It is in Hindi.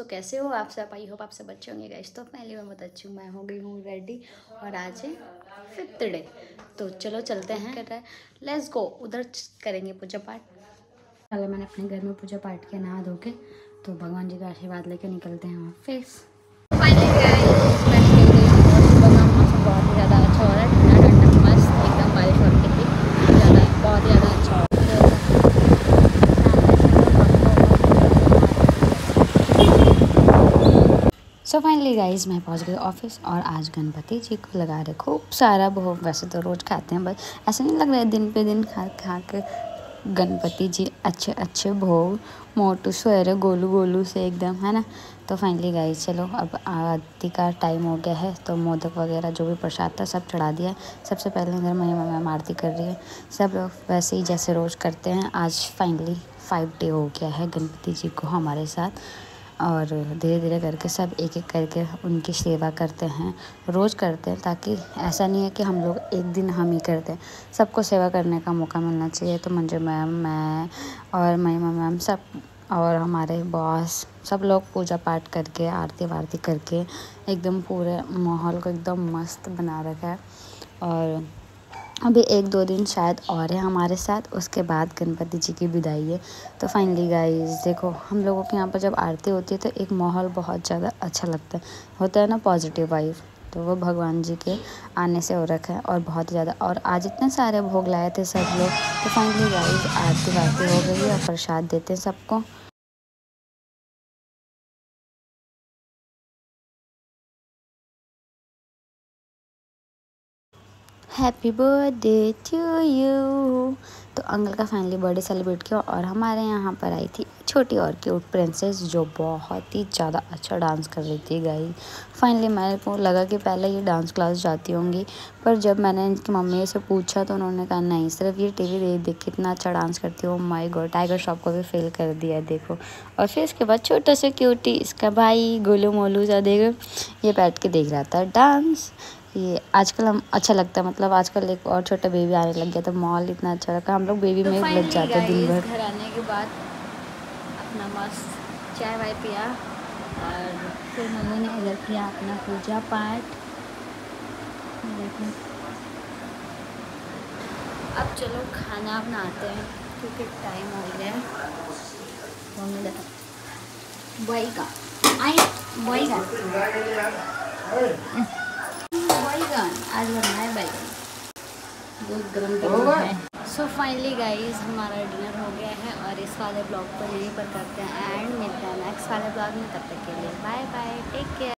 कैसे हो आप सब? आई होप आप सब अच्छे होंगे गाइस। तो पहले मैं बहुत अच्छी हूँ, मैं हो गई हूँ रेडी और आज है 5th डे। तो चलो चलते हैं, कर रहा है लेट्स गो, उधर करेंगे पूजा पाठ। पहले मैंने अपने घर में पूजा पाठ किया नहा धो के, तो भगवान जी का आशीर्वाद लेके निकलते हैं ऑफिस। फाइनली गाइस मैं निकल गई और सुबह का मौसम बहुत ही ज़्यादा अच्छा हो रहा है, ठंडा ठंडा मस्त एकदम, बारिश हो रही थी ज़्यादा, बहुत ही ज़्यादा अच्छा हो रहा है। सो फाइनली गाइज मैं पहुंच गई ऑफिस और आज गणपति जी को लगा रहे खूब सारा भोग। वैसे तो रोज़ खाते हैं, बस ऐसा नहीं लग रहा है दिन पे दिन खा खा के गणपति जी अच्छे अच्छे भोग, मोटू सवेरे गोलू गोलू से एकदम, है ना। तो फाइनली गाइज चलो अब आरती का टाइम हो गया है, तो मोदक वगैरह जो भी प्रसाद था सब चढ़ा दिया है। सबसे पहले इधर मैम आरती कर रही है, सब लोग वैसे ही जैसे रोज़ करते हैं। आज फाइनली 5 डे हो गया है गणपति जी को हमारे साथ, और धीरे धीरे करके सब एक एक करके उनकी सेवा करते हैं, रोज़ करते हैं, ताकि ऐसा नहीं है कि हम लोग एक दिन हम ही करते हैं, सबको सेवा करने का मौका मिलना चाहिए। तो मंजू मैम, मैं और महिमा मैम सब और हमारे बॉस सब लोग पूजा पाठ करके आरती वारती करके एकदम पूरे माहौल को एकदम मस्त बना रखा है। और अभी 1-2 दिन शायद और है हमारे साथ, उसके बाद गणपति जी की विदाई है। तो फाइनली गाइस देखो, हम लोगों के यहाँ पर जब आरती होती है तो एक माहौल बहुत ज़्यादा अच्छा लगता है, होता है ना पॉजिटिव वाइब, तो वो भगवान जी के आने से हो रखा है और बहुत ज़्यादा। और आज इतने सारे भोग लाए थे सब लोग। तो फाइनली गाइस आरती वारती हो गई है और प्रसाद देते हैं सबको। Happy birthday to you. तो अंकल का फाइनली बर्थडे सेलिब्रेट किया और हमारे यहाँ पर आई थी छोटी और क्यूट प्रिंसेस, जो बहुत ही ज़्यादा अच्छा डांस कर रही थी गाइस। फाइनली मेरे को लगा कि पहले ये डांस क्लास जाती होंगी, पर जब मैंने इनकी मम्मी से पूछा तो उन्होंने कहा नहीं, सिर्फ ये टीवी देख देख कितना अच्छा डांस करती हो। माय गॉड, टाइगर श्रॉफ को भी फेल कर दिया देखो। और फिर इसके बाद छोटा सा क्यूटी इसका भाई गोलू मोलू सा देखो, ये बैठ के देख रहा था डांस। ये आजकल हम अच्छा लगता है, मतलब आजकल एक और छोटा बेबी आने लग गया, तो मॉल इतना अच्छा लगा, हम लोग बेबी में लग जाते हैं दिन भर। घर आने के बाद अपना मस्त चाय वाय पिया और फिर मम्मी ने इधर किया अपना पूजा पाठ। देखो अब चलो खाना बनाते हैं क्योंकि टाइम हो गया है। मम्मी देखो बॉय का आई बॉय का बैगन आज बनना है, बैगन बहुत गरम है। सो फाइनली गाइस हमारा डिनर हो गया है और इस वाले ब्लॉग को यहीं पर करते हैं एंड मिलते हैं नेक्स्ट वाले ब्लॉग में। तब तक के लिए बाय बाय, टेक केयर।